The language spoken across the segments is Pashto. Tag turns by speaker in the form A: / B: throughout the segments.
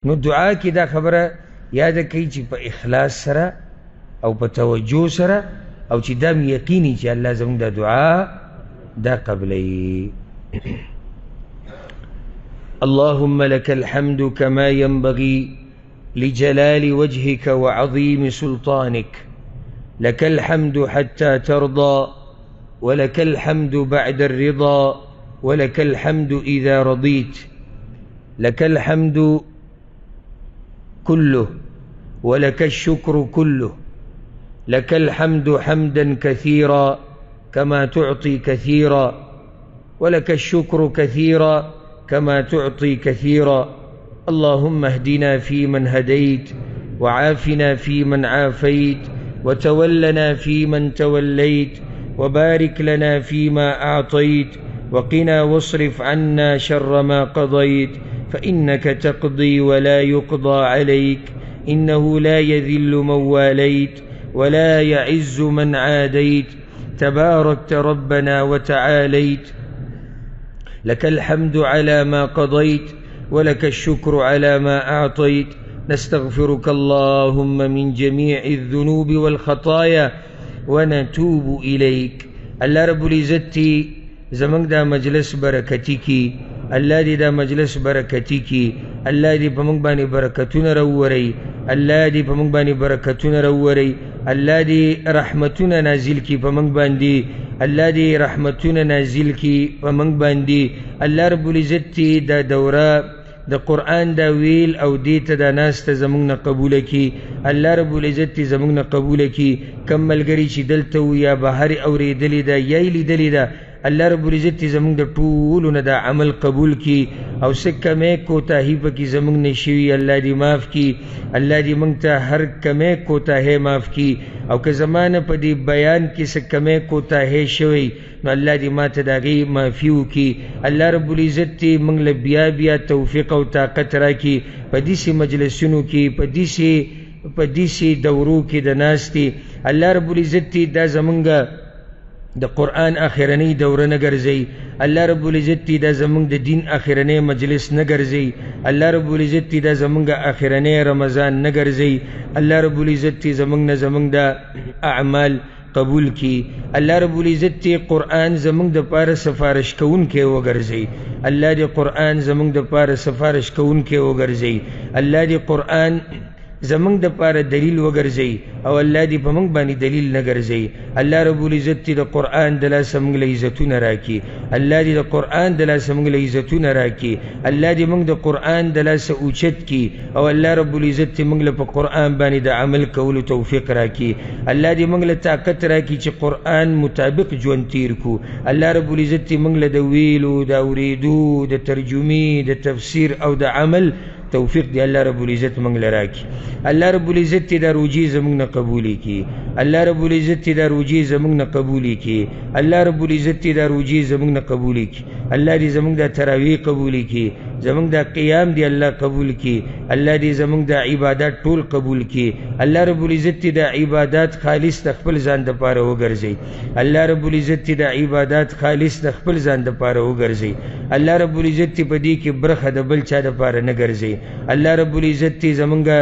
A: نو دعا کی دا خبره یاد کئی چی پا اخلاص سره او پا توجه سره او چی دام یقینی چی اللہ زمان دا دعا دا قبلی. اللهم لك الحمد كما ينبغي لجلال وجهك وعظيم سلطانك، لك الحمد حتى ترضى، ولك الحمد بعد الرضا، ولك الحمد إذا رضيت، لك الحمد كله ولك الشكر كله، لك الحمد حمدا كثيرا كما تعطي كثيرا، ولك الشكر كثيرا كما تعطي كثيرا. اللهم اهدنا فيمن هديت، وعافنا فيمن عافيت، وتولنا فيمن توليت، وبارك لنا فيما أعطيت، وقنا واصرف عنا شر ما قضيت، فإنك تقضي ولا يقضى عليك، إنه لا يذل من واليت ولا يعز من عاديت، تباركت ربنا وتعاليت، لك الحمد على ما قضيت، ولك الشكر على ما أعطيت. نستغفرك اللهم من جميع الذنوب والخطايا ونتوب إليك. الله رب العزت زمانگ دا مجلس برکتی کی، اللہ دی دا مجلس برکتی کی، اللہ دی پمانگ بانی برکتون رووری، اللہ دی پمانگ بانی برکتون رووری، اللہ دی رحمتون نازل کی پمانگ باندی، اللہ دی رحمتون نازل کی پمانگ باندی. اللہ رب العزت دا دورہ دا قرآن دا ویل او دیت دا ناس تا زمانگنا قبول کی، اللہ رب العزت زمانگنا قبول کی. کم ملگری چی دلتو یا بہر اوری دلی دا یایلی دلی دا، اللہ رب العزت زمانگ دا طولنا دا عمل قبول کی، او سکمے کوتاہی پا کی زمانگ نشوی اللہ دی معاف کی، اللہ دی منگتا ہر کمے کوتاہی معاف کی، او که زمان پا دی بیان کی سکمے کوتاہی شوی نو اللہ دی ما تداغی معافیو کی. اللہ رب العزت منگ لبیا بیا توفیق و طاقت را کی پا دیسی مجلسونو کی، پا دیسی دورو کی دناستی. اللہ رب العزت دا زمانگا دا قرآن آخرانی دورہ نگرزی، اللہ رب العزت دا زمانگ دا دین آخرانی مجلس نگرزی، اللہ رب العزت دا زمانگ آخرانی رمضان نگرزی، اللہ رب العزت زمانگ دا اعمال قبول کی. اللہ رب العزت قرآن زمانگ دا پار سفارش کون کے وگرزی، اللہ دی قرآن زمانگ دا پار سفارش کون کے وگرزی، اللہ دی قرآن زمانگ دا پار دلیل وگرزی او اللہ دی پمانگ بانی دلیل نگرزی. اللہ رب العزت دا قرآن دلا سمانگ لعزتون راکی، اللہ دی دا قرآن دلا سمانگ لعزتون راکی، اللہ دی منگ دا قرآن دلا سا اوچت کی، او اللہ رب العزت منگ لپا قرآن بانی دا عمل کولو توفیق راکی، اللہ دی منگ لطاقت راکی چی قرآن مطابق جوان تیر کو. اللہ رب العزت منگ لدا ویلو دا اوریدو دا ترجمی دا تفسیر او دا عمل توفیق دی اللہ رب العزت منگ لراکی. اللہ رب العزت دا روجی زمانگ نا قبولی کی، اللہ رب العزت دا روجی زمانگ نا قبولی کی، اللہ رب العزت دا روجی زمانگ نا قبولی کی. اللہ دی زمانگ دا تراویح قبولی کی، زمانگ دا قیام دی اللہ قبول کی، اللہ دی زمانگ دا عبادات طول قبول کی. اللہ رب العزت دا عبادات خالص تخپل زان دا پارا ہو گرزی، اللہ رب العزت دا عبادات خالص تخپل زان دا پارا ہو گرزی. اللہ رب العزت پا دی کی برخ دا بل چا دا پارا نگرزی. اللہ رب العزت زمانگا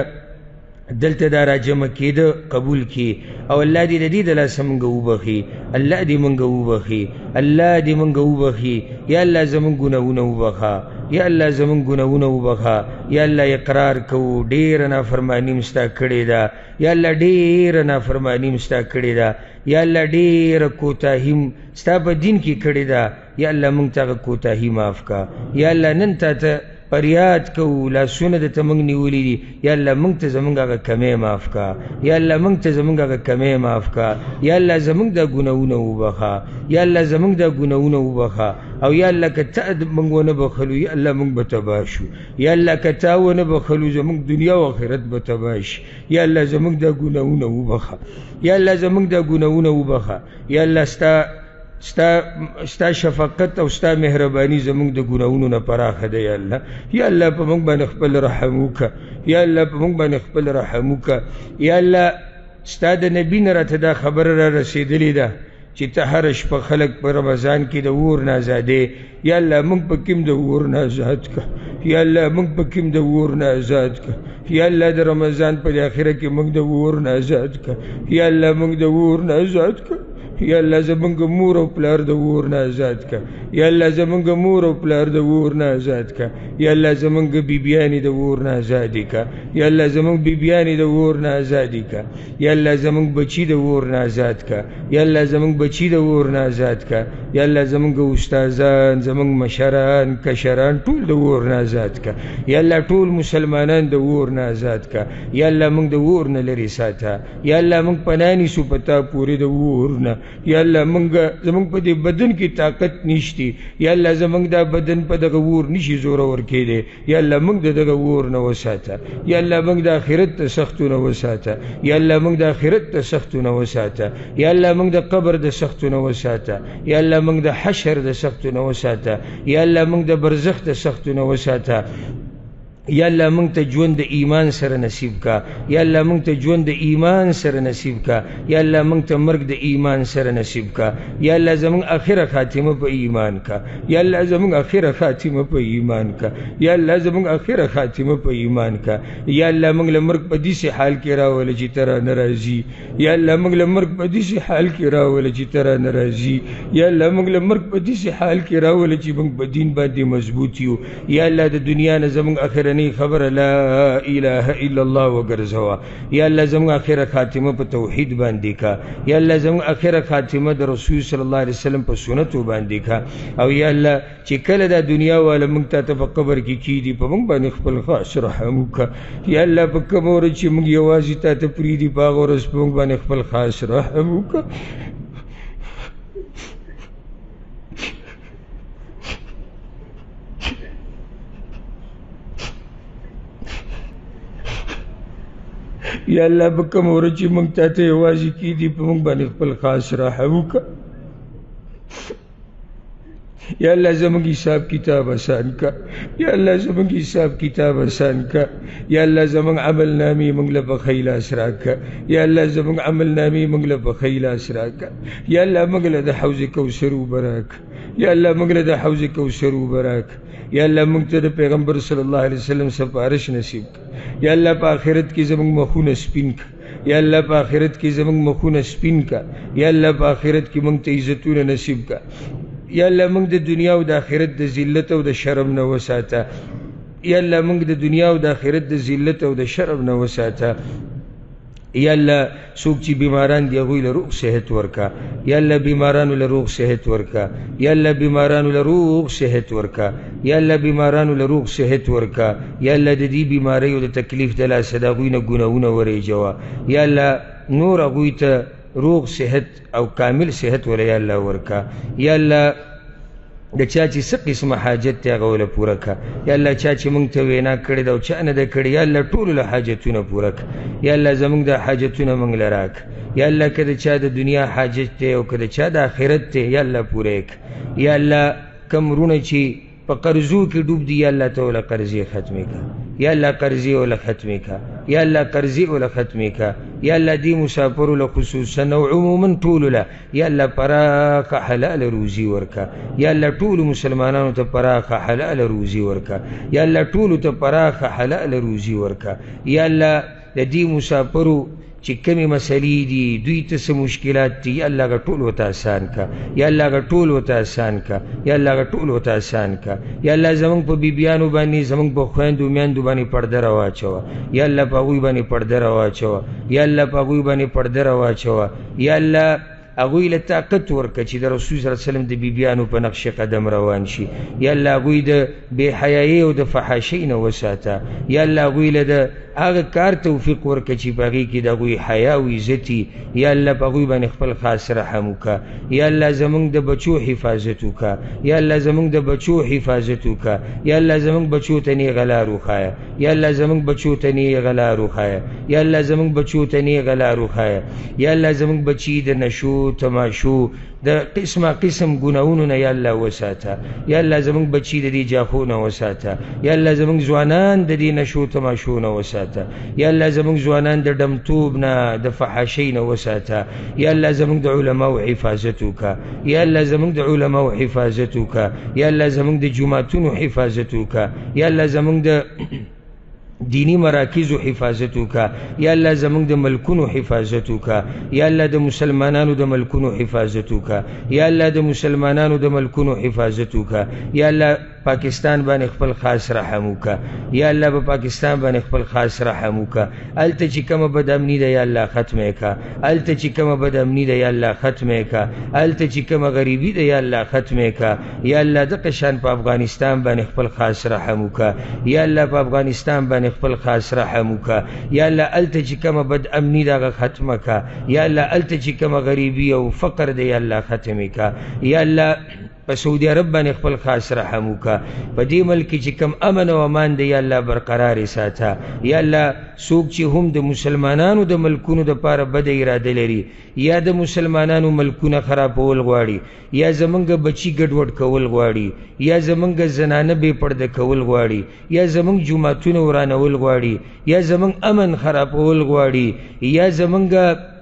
A: دلت دارا جمع کی دا قبول کی، او اللہ دی دی دلا سمنگا اوبخی، اللہ دی منگا اوبخی، اللہ دی منگا اوبخی. یا اللہ زمن گناہونا اوبخا، یا اللہ زمن گناہونا اوبخا. یا اللہ اقرار کو دیر نافرمانی مستا کڑی دا، یا اللہ دیر نافرمانی مستا کڑی دا، یا اللہ دیر کوتاہیم ستا پا دین کی کڑی دا. یا اللہ منگتا کوتاہی معاف کا. یا اللہ ننتا تا پریاد کو لاسونه د تمنګ نیولی دی، یا الله منگ تا زمنگ آگا کمی معاف کا، یا اللہ منگ تا زمنگ آگا کمی معاف کا. یا اللہ زمنگ دا گناہونا وبخا، یا اللہ زمنگ دا گناہونا وبخا. او یا اللہ کتا منگ و نبخلو یا اللہ منگ بتباشو، یا اللہ کتا و نبخلو زمنگ دنیا و آخرت بتباش. یا اللہ زمنگ دا گناہونا وبخا، یا اللہ زمنگ دا گناہونا وبخا. یا اللہ ستا شفقت او ستا مہربانی زمونږ د ګناہونو نه پراخه ده. یا الله، یا الله په موږ باندې خپل رحم وکړه، یا الله په موږ باندې خپل رحم وکړه. یا الله ستا د نبی نه راته دا خبره را رسېدلې ده چې ته هر شپه خلک په رمضان کې د اور نه ازادې یا الله موږ په کوم د اور نه آزاد که یا الله موږ په کوم د اور نه آزاد که یا الله د رمضان په آخره کې موږ د اور نه آزاد که یا الله موږ د اور نه آزاد که یا الله زمونږ مور او پلار د اور نه آزاد که یا الله زمونږ مور او پلار د اور نه آزاد که یا الله زمونږ بیبیانې د اور نه آزادې که یا الله زمونږ بیبیانې د اور نه آزادې که یا الله زمونږ بچي د اور نه آزاد که یا الله زمونږ بچي د اور نه آزاد که یا الله زمونږ استادان زمونږ مشران کشران ټول د اور نه آزاد که یا الله ټول مسلمانان د اور نه آزاد که یا الله موږ د اور نه لرې ساته یا الله موږ پناه نیسو په تا پورې د اور نه یا الله زمونږ په دې بدن کې طاقت نشتی یا الله زمونږ دا بدن په دغه اور نشي زورور کېدی یا الله موږ د دغه اور نه وساته یا الله موږ د آخرت ته سختونه وساته یا الله موږ د آخرت ته سختونه وساته یا الله موږ د قبر د سختونه وساته یا الله موږ د حشر د سختونه وساته یا الله موږ د برزخ د سختونه وساته یا الله موږ ته ژوند د ایمان سره نصیب کا یا الله موږ ته ژوند د ایمان سره نصیب کا یا الله موږ ته مرګ د ایمان سره نصیب کا یا الله زموږ اخره خاتمه په ایمان کا یا الله زموږ اخره خاتمه په ایمان کا یا الله زموږ اخره خاتمه په ایمان کا یا الله موږ له مرګ په دې حال کې راول چې تر ناراضي یا الله موږ له مرګ په دې حال کې راول چې تر ناراضي یا الله موږ له مرګ په دې حال کې راول چې موږ په دین باندې مضبوط یو یا الله د دنیا نه زموږ اخره خبر لا اله الا الله وګرځوا یا الله زموږ اخره خاتمه په توحید باندې کا یا الله زموږ اخره خاتمه د رسول صلی الله علیه وسلم په سنتو باندې کا او یا الله چې کله د دنیا والا موږ ته په قبر کې کیدی په موږ باندې خپل خاص رحم وکړه یا الله په کوم ورځ چې موږ یوازې ته پریدي په هغه ورځ په موږ باندې خپل خاص رحم وکړه یا الله په کوم ورځ چې موږ ته یوازې کیدي په موږ باندې خپل خاص رحم وکړه یا الله زموږ حساب کتاب آسان کا یا الله زموږ حساب کتاب آسان کا یا الله زموږ عمل نامې موږ له په خیر لاس راکړه یا الله زموږ عمل نامې موږ له په خیر لاس راکړه یا الله موږ له د حوض کوثر اوبه راکړه یا الله موږ له د حوض کوثر اوبه راکړه یا الله موږ ته د پیغمبر صلی الله علیه وسلم سفارش نصیب کړه یا الله په آخرت کې زموږ مخونه سپین کړه یا الله په آخرت کې زموږ مخونه سپین کړه یا الله په آخرت کې موږ ته عزتونه نصیب کړه یا الله موږ د دنیا او د آخرت د ذلت او د شرم نه وساته یا الله موږ د دنیا او د آخرت د ذلت او د شرم نه وساته یا الله څوک چې بیماران دي هغوی له روغ صحت ورکا یا الله بیمارانو له روغ صحت ورکا یا الله بیمارانو له روغ صحت ورکا یا الله بیمارانو له روغ صحت ورکا یا الله د دې بیماریو د تکلیف د لاسه د هغوی نه ګناهونه ورېجوه یا الله نور هغوی ته روغ صحت او کامل صحت ولا یا الله ورکا یا الله د چا چې څه قسمه حاجت دی هغه وله پوره کړه یا الله چا چې موږ ته وینا کړې ده او چا نه ده کړې یا الله ټولو له حاجتونه پوره کړه یا الله زموږ د حاجتونه موږ له راکړه یا الله که د چا د دنیا حاجت دی او که د چا د آخرت دی یا الله پوره یې کړه یا الله کوم وروڼه چې په قرضو کې ډوب دي یا الله ته وله قرضې ختمې کړه یا الله قرضې وله ختمې کړه یا الله قرضې وله ختمې کړه یا الله دې مسافرو له خصوصا او عموما ټولو له یا الله پراخه حلال روزي ورکړه یا الله ټولو مسلمانانو ته پراخه حلال روزي ورکړه یا الله ټولو ته پراخه حلال روزي ورکړه یا الله د دې مسافرو چې کمی مسلې دي دوی ته څه مشکلات دي یا الله هغه ټول ورته اسان کا یا الله هغه ټول ورته اسان کا یا الله هغه ټول ورته اسان کا یا الله زموږ په بیبیانو باندې زموږ په خویندو میندو باندې پرده راواچوه یا الله په هغوی باندې پرده راواچوه یا الله په هغوی باندې پرده راواچوه یا الله هغوی له طاقت ورکړه چې د رسول صلی الله علیه وسلم د بیبیانو په نقش قدم روان شي یا الله هغوی د بې حیایۍ او د فحاشۍ نه وساته یا الله هغوی له د هغه کار توفیق ورکړه چې په هغې کې د هغوی حیا او عزت یا الله په هغوی باندې خپل خاص رحم وکړه یا الله زموږ د بچو حفاظت وکړه یا الله زموږ د بچو حفاظت وکړه یا الله زموږ بچو ته نیغه لار وښایه یا الله زموږ بچو ته نیغه لار وښایه یا الله زموږ بچو ته نیغه لار وښایه یا الله زموږ بچي د نشو تماشو د قسمه قسم ګناهونو نه یا الله وساته. یا الله زمونږ بچي د دې جافو نه وساته. یا الله زمونږ ځوانان د دې نشو تماشو نه وساته. یا الله زمونږ ځوانان د ډمتوب نه د فحاشۍ نه وساته. یا الله زمونږ د علماو حفاظت وکړه. یا الله زمونږ د علماو حفاظت وکړه. یا الله زمونږ د جوماتونو حفاظت وکړه. یا الله زمونږ د دینی مراکزو حفاظت وکړه. یا الله زمونږ د ملکونو حفاظت وکړه. یا الله د مسلمانانو د ملکونو حفاظت وکړه. یا الله د مسلمانانو د ملکونو حفاظت وکړه. یا الله پاکستان باندې خپل خاص رحم وکړه. یا الله په پاکستان باندې خپل خاص رحم وکړه. هلته چې کومه بد امني ده یا الله ختمه کړه. هلته چې کومه بد امني ده یا الله ختمه کړه. هلته چې کومه غریبي ده یا الله ختمه کړه. یا الله دغه شان په افغانستان باندې خپل خاص رحم وکړه. یا الله په افغانستان باندې خپل خاص رحم وکړه. یا الله هلته چې کومه بد امني ده هغه ختمه کړه. یا الله هلته چې کومه غریبي او فقر ده یا الله ختمه کړه. یا الله په سعودي عرب باندې خپل خاص رحم وکړه. په دې ملک چې کوم امن او امان دی یا الله برقرار ساته. یا الله څوک چې هم د مسلمانانو د ملکونو دپاره بد اراده لري یا د مسلمانانو ملکونه خرابول غواړي یا زمونږ بچي ګډوډ کول غواړي یا زمونږ زنانه بې پرده کول غواړي یا زمونږ جوماتونه ورانول غواړي یا زمونږ امن خرابول غواړي یا زمونږ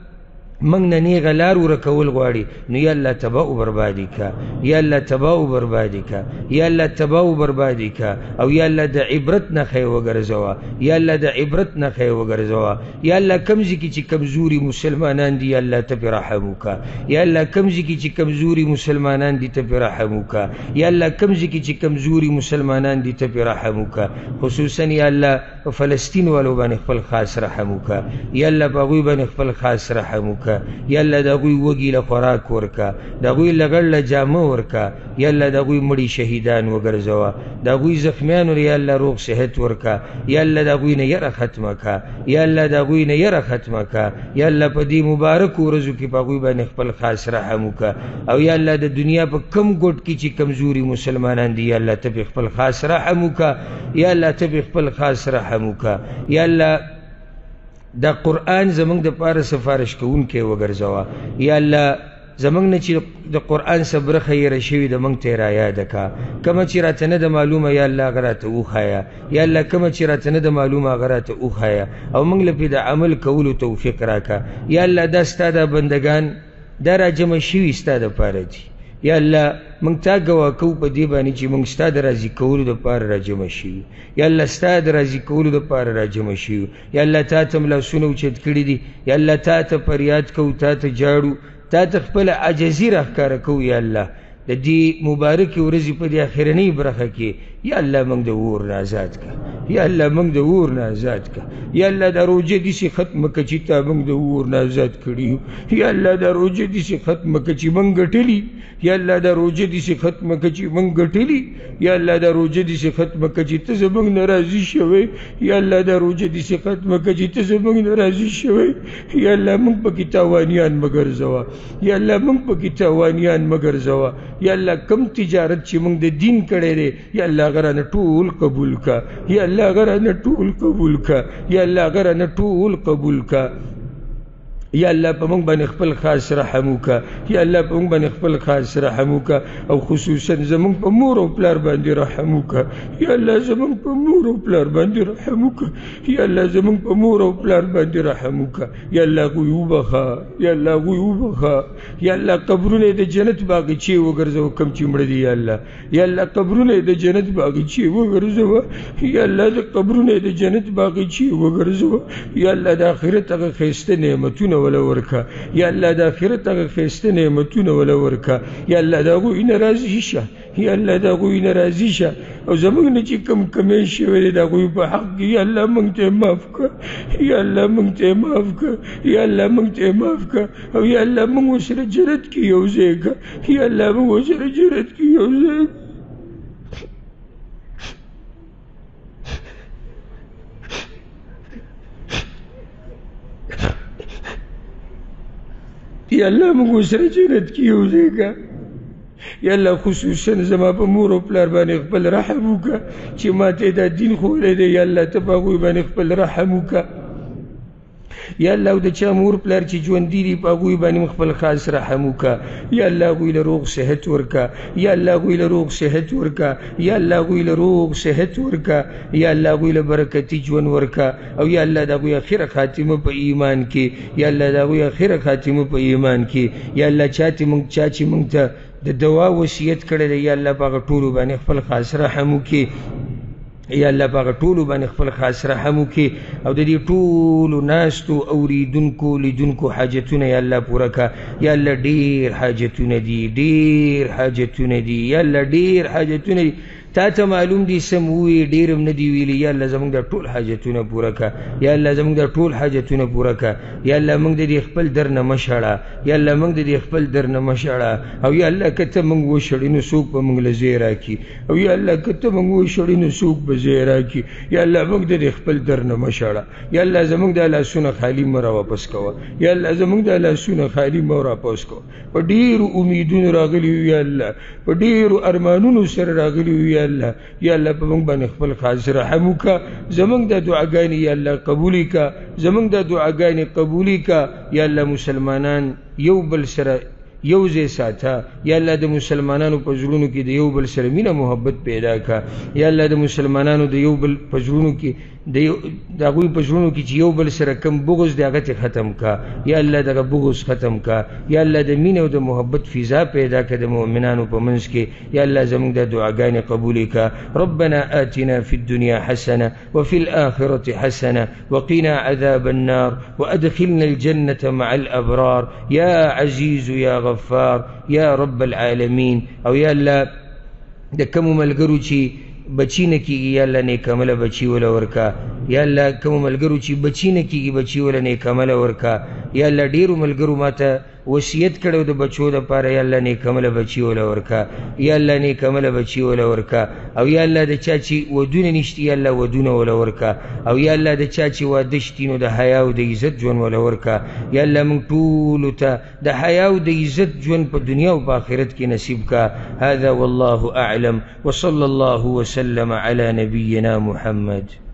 A: منگ نه نیغه لار ورکول غواړي نو یا الله تباه و بربادي کا. یا الله تباه و بربادي کا. یا الله تباه و بربادي کا. او یا الله د عبرت نښې وګرځوه. یا الله د عبرت نښې وګرځوه. یا الله کوم ځای کې چې کمزوري مسلمانان دي یا الله ته پرې رحم وکړه. یا الله کوم ځای کې چې کمزوري مسلمانان دي ته پرې رحم وکړه. یا الله کوم ځای کې چې کمزوري مسلمانان دي ته پرې رحم وکړه. خصوصا یا الله په فلسطین والو باندې خپل خاص رحم وکړه. یا الله په هغوی باندې خپل خاص رحم وکړه. یا الله د هغوی وږي له خوراک ورکه. د هغوی لګړ له جامه ورکه. یا الله د هغوی مړي شهیدان وګرځوه. د هغوی زخمیانو یا الله روغ صحت ورکه. یا الله د هغوی نه یره ختمه که. یا الله د هغوی نه یره ختمه که. یا الله په دې مبارکو ورځو کې په هغوی باندې خپل خاص رحم وکړه. او یا الله د دنیا په کم ګوټ کې چې کمزوري مسلمانان دي یا الله ته پې خپل خاص رحم وکړه. یا الله ته پې خپل خاص رحم وکړه. یا الله دا قرآن زمونږ د پاره سفارش کوونکی وګرځوه. یا الله زمونږ نه چې د قرآن څه برخه یېره شوي د مونږ ته یې رایاده که. کومه چې راته نه ده معلومه یا الله هغه راته وښایه. یا الله کومه چې راته نه ده معلومه هغه راته وښایه او مونږ له پې د عمل کولو توفیق راکړه. یا الله دا ستا دا بندګان دا راجمع شوي ستا دپاره دي. یا الله مونږ تا ګواه کوو په دې باندې چې مونږ ستا د راضي کولو دپاره راجمع شوي. یا الله ستا د راضي کولو دپاره راجمع شوي. یا الله تا ته م لاسونه اوچت کړي دي. یا الله تا ته فریاد کوو، تا ته جاړو، تا ته خپله عاجزي راښکاره کوو. یا الله د دې مبارکې ورځې په دې اخرنۍ برخه کې یا الله موږ د اور نه آزاد کړه. یا الله موږ د اور نه آزاد کړه. یا الله دا روژه داسې ختمه کړه چې تا موږ د اور نه آزاد کړي یو. یا الله دا روژه داسې ختمه کړه چې موږ ګټلي. یا الله دا روژه داسې ختمه کړه چې موږ ګټلي. یا الله دا روژه داسې ختمه کړه چې ته زموږ نه راضي شوی. یا الله دا روژه داسې ختمه کړه چې ته زموږ نه راضي شوی. یا الله موږ پکې تاوانیان مه ګرځوه. یا الله موږ پکې تاوانیان مه ګرځوه. یا الله کم تجارت چې موږ د دین کړی دی یا الله هغه رانه ټول قبول کا. یا الله هغه رانه ټول قبول کا. یا الله هغه رانه ټول قبول کا. یا الله په موږ باندې خپل خاص رحم وکړه. یا الله په موږ باندې خپل خاص رحم وکړه او خصوصا زموږ په مور او پلار باندې رحم وکړه. یا الله زموږ په مور او پلار باندې رحم وکړه. یا الله زموږ په مور او پلار باندې رحم وکړه. یا الله هغوی وبخه. یا الله هغوی وبخه. یا الله قبرونه یې د جنت باغچې وګرځوه کوم چې مړه دي. یا الله یا الله قبرونه یې د جنت باغچې وګرځوه. یا الله د قبرونه یې د جنت باغچې وګرځوه. یا الله د آخرت هغه ښایسته نعمتونه ولا ورکا. یا الله د آخرت هغه ښایسته نعمتونه ولا ورکا. یا الله د هغوی نه راضي شه. یا الله د هغوی نه راضي شه او زموږ نه چې کوم کمی شوی دی د هغوی په حق کې یا الله موږ ته یې معاف کړه. یا الله موږ ته یې معاف کړه. یا الله موږ ته یې معاف کړه او یا الله موږ ورسره جنت کې یو ځای کړه. یا الله موږ ورسره جنت کې یو ځای کړه. یا الله موږ سره جنت کې یو ځای کړه. یا الله خصوصا زما په مور او پلار باندې خپل رحم وکړه چې ما ته دا دین ښوولی دی. یا الله ته په هغوی باندې خپل رحم وکړه. یا الله د چا مور پلار چې ژوندي دي په هغوی باندې خپل خاص رحم وکړه یا الله هغوی له روغ صحت ورکړه یا الله هغوی له روغ صحت ورکړه یا الله هغوی له روغ صحت ورکړه یا الله هغوی له برکتي ژوند ورکړه او یا الله د هغوی اخره خاتمه په ایمان کې یا الله د هغوی اخره خاتمه په ایمان کې یا الله چا چې موږ ته د دوا وصیت کړی دی یا الله په هغه ټولو باندې خپل خاص رحم وکړي یا الله په هغه ټولو باندې خپل خاص رحم وکړي او د دې ټولو ناستو اوریدونکو لیدونکو حاجتونه یا الله پوره کړه یا الله ډېر حاجتونه دي ډېر حاجتونه دي یا الله ډېر حاجتونه دي تا ته معلوم دي سم ووایې ډېر هم نه دي ویلي یا الله زموږ د ټول حاجتونه پوره کړه یا الله زموږ د ټول حاجتونه پوره کړه یا الله موږ د دې خپل در نه مه شړه یا الله موږ د دې خپل در نه مه شړه او یا الله که ته موږ وشړې نو څوک به موږ له ځای راکړي او یا الله که ته موږ وشړې نو څوک به ځای راکړي یا الله موږ د دې خپل در نه مه شړه یا الله زموږ د لاسونه خالي مه راواپس کوه یا الله زموږ د لاسونه خالي مه راواپس کوه په ډېرو امیدونو راغلي یو یا الله په ډېرو ارمانونو سره راغلي یو یا الله یا الله په موږ باندې خپل خاص رحم وکړه زموږ د دعاګانې یا الله قبولې کړه زموږ د دعاګانې قبولې کړه یا الله مسلمانان یو بل سره یو ځای ساته یا الله د مسلمانانو په زړونو کې د یو بل سره مینه محبت پیدا کړه یا الله د مسلمانانو د یو بل په زړونو کې د هغوی په زړونو کې چې یو بل سره کم بغض دی هغه ختم کړه یا الله دغه بغض ختم کړه یا الله د مینې او د محبت فضا پیدا کړه د مؤمنانو په منځ کې یا الله زموږ د دعاګانې قبولې کړه ربنا آتنا فی الدنیا حسنه وفي الآخرة حسنه وقنا عذاب النار وأدخلنا الجنة مع الأبرار یا عزیز یا غفار یا رب العالمین او یا الله د کومو ملګرو چې بچی نه کېږي یا الله نیک عمله بچي وله ورکه یا الله کومو ملګرو چې بچی نه کېږي بچي وله نیک عمله ورکه یا الله ډېرو ملګرو ما ته وصیت کړی د بچو دپاره یا الله نیک عمله بچي وله ورکه یا الله نیک عمله بچي وله ورکه او یا الله د چا چې ودونه نشته یا الله ودونه وله ورکه او یا الله د چا چې واده شتي نو د حیا او د عزت ژوند وله ورکه یا الله موږ ټولو ته د حیا او د عزت ژوند په دنیا او په آخرت کې نصیب کا هذا والله اعلم وصلى الله وسلم على نبينا محمد